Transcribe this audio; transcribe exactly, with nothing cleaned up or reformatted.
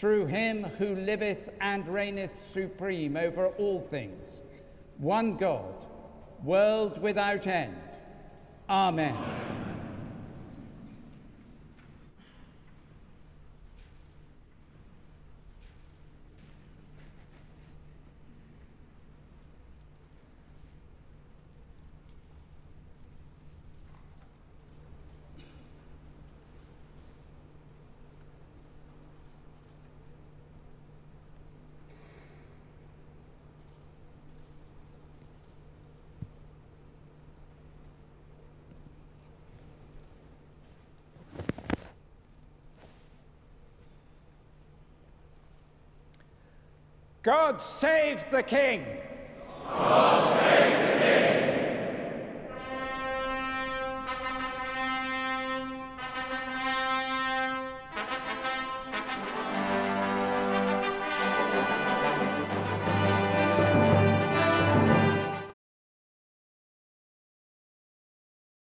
through him who liveth and reigneth supreme over all things, one God, world without end. Amen. Amen. God save the King!